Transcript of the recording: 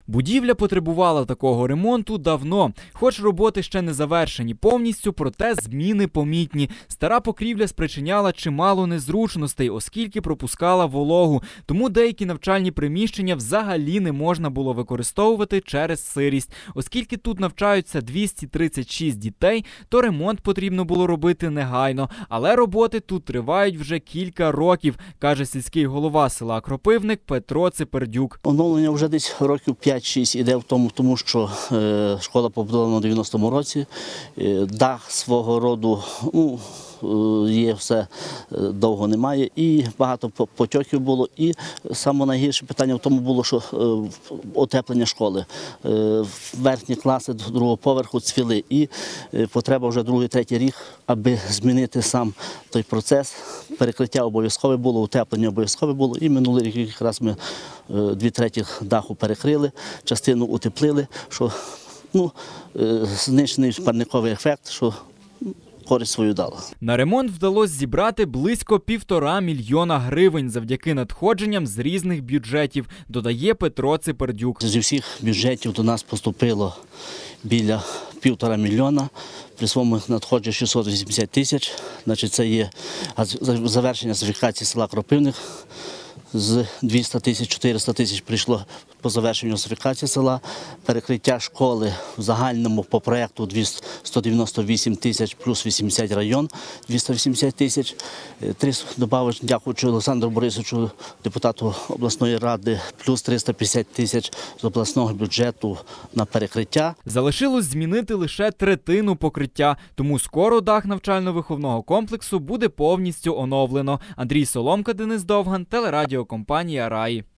Будівля потребувала такого ремонту давно. Хоч роботи ще не завершені повністю, проте зміни помітні. Стара покрівля спричиняла чимало незручностей, оскільки пропускала вологу. Тому деякі навчальні приміщення взагалі не можна було використовувати через сирість. Оскільки тут навчаються 236 дітей, то ремонт потрібно було робити негайно. Але роботи тут тривають вже кілька років, каже сільський голова села Кропивник Петро Ципердюк. Оновлення вже десь років 5-6 іде в тому, що школа побудована у 90-му році. Дах свого роду є, все довго немає, і багато потьоків було. І саме найгірше питання в тому було, що утеплення школи. Верхні класи до другого поверху цвіли, і потреба вже другий, третій рік, аби змінити сам той процес. Перекриття обов'язкове було, утеплення обов'язкове було, і минулий рік якраз ми 2/3 даху перекрили, частину утеплили, що знищений парниковий ефект, що користь свою дала. На ремонт вдалося зібрати близько 1,5 мільйона гривень завдяки надходженням з різних бюджетів, додає Петро Ципердюк. Зі всіх бюджетів до нас поступило біля 1,5 мільйона, при своєму надходженні 680 тисяч. Значить, це є завершення газифікації села Кропивник. З 200 тисяч, 400 тисяч прийшло по завершенню газифікації села. Перекриття школи в загальному по проєкту 198 тисяч плюс 80 район, 280 тисяч. Добавив, дякуючи Олександру Борисовичу, депутату обласної ради, плюс 350 тисяч з обласного бюджету на перекриття. Залишилось змінити лише третину покриття, тому скоро дах навчально-виховного комплексу буде повністю оновлено. Андрій Соломка, Денис Довган, телерадіокомпанія «Раї».